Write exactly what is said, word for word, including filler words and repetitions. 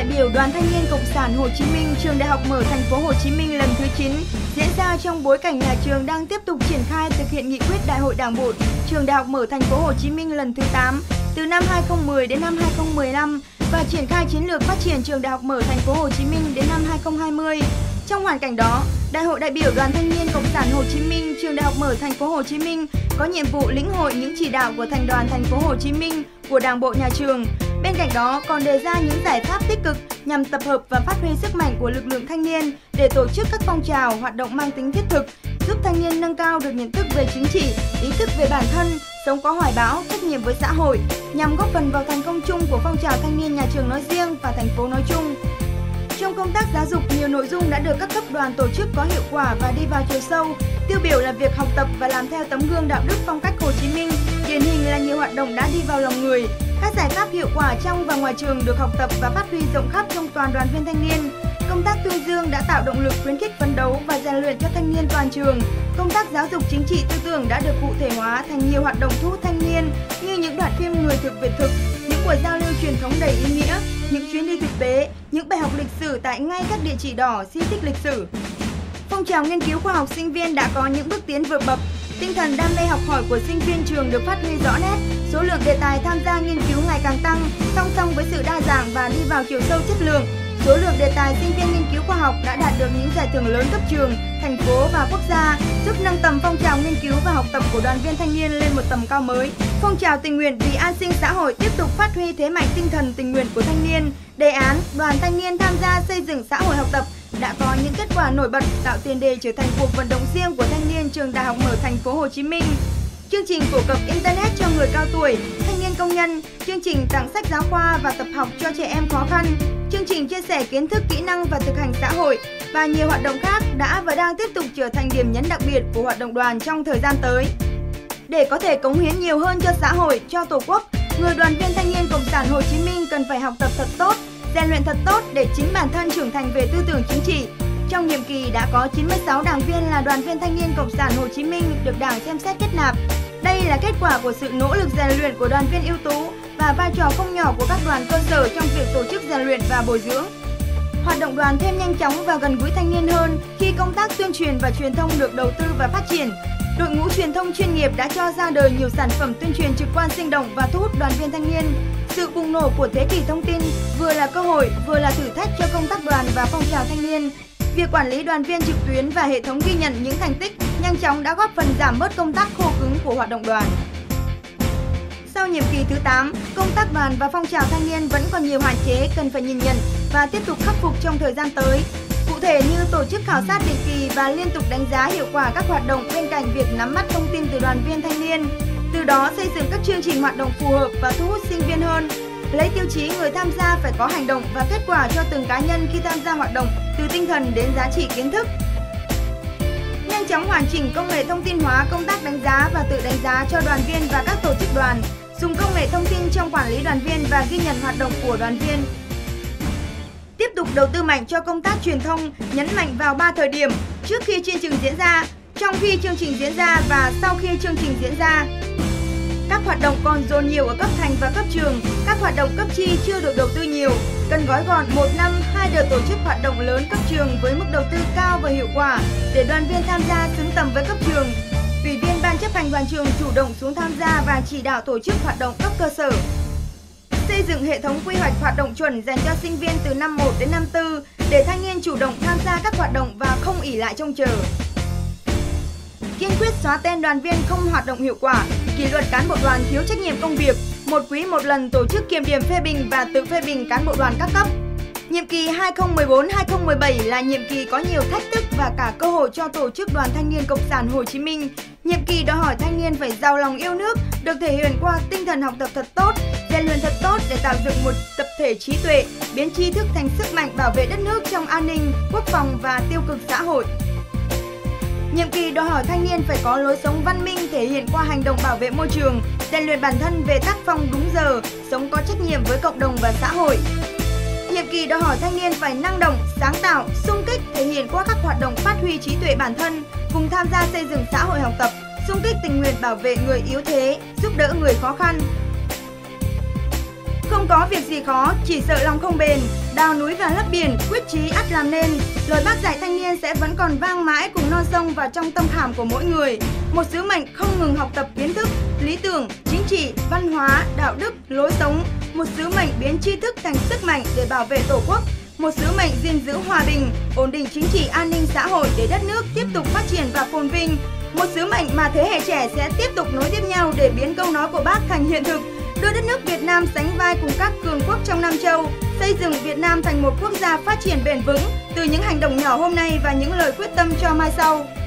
đại biểu Đoàn Thanh niên Cộng sản Hồ Chí Minh Trường Đại học Mở Thành phố Hồ Chí Minh lần thứ chín diễn ra trong bối cảnh nhà trường đang tiếp tục triển khai thực hiện nghị quyết Đại hội Đảng bộ Trường Đại học Mở Thành phố Hồ Chí Minh lần thứ tám từ năm hai nghìn không trăm mười đến năm hai nghìn không trăm mười lăm và triển khai chiến lược phát triển Trường Đại học Mở Thành phố Hồ Chí Minh đến năm hai nghìn không trăm hai mươi. Trong hoàn cảnh đó, Đại hội đại biểu Đoàn Thanh niên Cộng sản Hồ Chí Minh Trường Đại học Mở Thành phố Hồ Chí Minh có nhiệm vụ lĩnh hội những chỉ đạo của Thành đoàn Thành phố Hồ Chí Minh của Đảng bộ nhà trường. Bên cạnh đó còn đề ra những giải pháp tích cực nhằm tập hợp và phát huy sức mạnh của lực lượng thanh niên để tổ chức các phong trào hoạt động mang tính thiết thực, giúp thanh niên nâng cao được nhận thức về chính trị, ý thức về bản thân, sống có hoài bão, trách nhiệm với xã hội, nhằm góp phần vào thành công chung của phong trào thanh niên nhà trường nói riêng và thành phố nói chung. Trong công tác giáo dục, nhiều nội dung đã được các cấp đoàn tổ chức có hiệu quả và đi vào chiều sâu. Tiêu biểu là việc học tập và làm theo tấm gương đạo đức phong cách Hồ Chí Minh, điển hình là nhiều hoạt động đã đi vào lòng người. Các giải pháp hiệu quả trong và ngoài trường được học tập và phát huy rộng khắp trong toàn đoàn viên thanh niên. Công tác tuyên dương đã tạo động lực khuyến khích phấn đấu và rèn luyện cho thanh niên toàn trường. Công tác giáo dục chính trị tư tưởng đã được cụ thể hóa thành nhiều hoạt động thu hút thanh niên như những đoạn phim người thực việc thực, những buổi giao lưu truyền thống đầy ý nghĩa, những chuyến đi thực tế, những bài học lịch sử tại ngay các địa chỉ đỏ, di tích lịch sử. Phong trào nghiên cứu khoa học sinh viên đã có những bước tiến vượt bậc. Tinh thần đam mê học hỏi của sinh viên trường được phát huy rõ nét, số lượng đề tài tham gia nghiên cứu ngày càng tăng, song song với sự đa dạng và đi vào chiều sâu chất lượng. Số lượng đề tài sinh viên nghiên cứu khoa học đã đạt được những giải thưởng lớn cấp trường, thành phố và quốc gia, giúp nâng tầm phong trào nghiên cứu và học tập của đoàn viên thanh niên lên một tầm cao mới. Phong trào tình nguyện vì an sinh xã hội tiếp tục phát huy thế mạnh tinh thần tình nguyện của thanh niên. Đề án Đoàn Thanh niên tham gia xây dựng xã hội học tập đã có những kết quả nổi bật, tạo tiền đề trở thành cuộc vận động riêng của thanh niên Trường Đại học Mở Thành phố Hồ Chí Minh. Chương trình phổ cập Internet cho người cao tuổi, thanh niên công nhân, chương trình tặng sách giáo khoa và tập học cho trẻ em khó khăn, chương trình chia sẻ kiến thức, kỹ năng và thực hành xã hội và nhiều hoạt động khác đã và đang tiếp tục trở thành điểm nhấn đặc biệt của hoạt động đoàn trong thời gian tới. Để có thể cống hiến nhiều hơn cho xã hội, cho Tổ quốc, người đoàn viên thanh niên Cộng sản Hồ Chí Minh cần phải học tập thật tốt, rèn luyện thật tốt để chính bản thân trưởng thành về tư tưởng chính trị. Trong nhiệm kỳ đã có chín mươi sáu đảng viên là đoàn viên thanh niên Cộng sản Hồ Chí Minh được Đảng xem xét kết nạp. Đây là kết quả của sự nỗ lực rèn luyện của đoàn viên ưu tú và vai trò không nhỏ của các đoàn cơ sở trong việc tổ chức rèn luyện và bồi dưỡng. Hoạt động đoàn thêm nhanh chóng và gần gũi thanh niên hơn khi công tác tuyên truyền và truyền thông được đầu tư và phát triển. Đội ngũ truyền thông chuyên nghiệp đã cho ra đời nhiều sản phẩm tuyên truyền trực quan sinh động và thu hút đoàn viên thanh niên. Sự bùng nổ của thế kỷ thông tin vừa là cơ hội, vừa là thử thách cho công tác đoàn và phong trào thanh niên. Việc quản lý đoàn viên trực tuyến và hệ thống ghi nhận những thành tích nhanh chóng đã góp phần giảm bớt công tác khô cứng của hoạt động đoàn. Sau nhiệm kỳ thứ tám, công tác đoàn và phong trào thanh niên vẫn còn nhiều hạn chế cần phải nhìn nhận và tiếp tục khắc phục trong thời gian tới. Cụ thể như tổ chức khảo sát định kỳ và liên tục đánh giá hiệu quả các hoạt động bên cạnh việc nắm bắt thông tin từ đoàn viên thanh niên. Từ đó xây dựng các chương trình hoạt động phù hợp và thu hút sinh viên hơn. Lấy tiêu chí người tham gia phải có hành động và kết quả cho từng cá nhân khi tham gia hoạt động, từ tinh thần đến giá trị kiến thức. Nhanh chóng hoàn chỉnh công nghệ thông tin hóa công tác đánh giá và tự đánh giá cho đoàn viên và các tổ chức đoàn, dùng công nghệ thông tin trong quản lý đoàn viên và ghi nhận hoạt động của đoàn viên. Tiếp tục đầu tư mạnh cho công tác truyền thông, nhấn mạnh vào ba thời điểm: trước khi chương trình diễn ra, trong khi chương trình diễn ra và sau khi chương trình diễn ra. Các hoạt động còn dồn nhiều ở cấp thành và cấp trường, các hoạt động cấp chi chưa được đầu tư nhiều, cần gói gọn một năm hai đợt tổ chức hoạt động lớn cấp trường với mức đầu tư cao và hiệu quả để đoàn viên tham gia xứng tầm với cấp trường. Ủy viên Ban chấp hành đoàn trường chủ động xuống tham gia và chỉ đạo tổ chức hoạt động cấp cơ sở. Xây dựng hệ thống quy hoạch hoạt động chuẩn dành cho sinh viên từ năm một đến năm tư để thanh niên chủ động tham gia các hoạt động và không ỷ lại trông chờ. Kiên quyết xóa tên đoàn viên không hoạt động hiệu quả, kỷ luật cán bộ đoàn thiếu trách nhiệm công việc, một quý một lần tổ chức kiểm điểm phê bình và tự phê bình cán bộ đoàn các cấp. Nhiệm kỳ hai nghìn không trăm mười bốn đến hai nghìn không trăm mười bảy là nhiệm kỳ có nhiều thách thức và cả cơ hội cho tổ chức Đoàn Thanh niên Cộng sản Hồ Chí Minh. Nhiệm kỳ đòi hỏi thanh niên phải giàu lòng yêu nước, được thể hiện qua tinh thần học tập thật tốt, rèn luyện thật tốt để tạo dựng một tập thể trí tuệ, biến tri thức thành sức mạnh bảo vệ đất nước trong an ninh, quốc phòng và tiêu cực xã hội. Nhiệm kỳ đòi hỏi thanh niên phải có lối sống văn minh thể hiện qua hành động bảo vệ môi trường, rèn luyện bản thân về tác phong đúng giờ, sống có trách nhiệm với cộng đồng và xã hội. Nhiệm kỳ đòi hỏi thanh niên phải năng động, sáng tạo, xung kích thể hiện qua các hoạt động phát huy trí tuệ bản thân, cùng tham gia xây dựng xã hội học tập, xung kích tình nguyện bảo vệ người yếu thế, giúp đỡ người khó khăn. Không Không có việc gì khó, chỉ sợ lòng không bền. Đào núi và lấp biển, quyết chí ắt làm nên. Lời bác dạy thanh niên sẽ vẫn còn vang mãi cùng non sông và trong tâm khảm của mỗi người. Một sứ mệnh không ngừng học tập kiến thức, lý tưởng, chính trị, văn hóa, đạo đức, lối sống. Một sứ mệnh biến tri thức thành sức mạnh để bảo vệ Tổ quốc. Một sứ mệnh gìn giữ hòa bình, ổn định chính trị an ninh xã hội để đất nước tiếp tục phát triển và phồn vinh. Một sứ mệnh mà thế hệ trẻ sẽ tiếp tục nối tiếp nhau để biến câu nói của bác thành hiện thực, đưa đất nước Việt Nam sánh vai cùng các cường quốc trong Nam châu, xây dựng Việt Nam thành một quốc gia phát triển bền vững từ những hành động nhỏ hôm nay và những lời quyết tâm cho mai sau.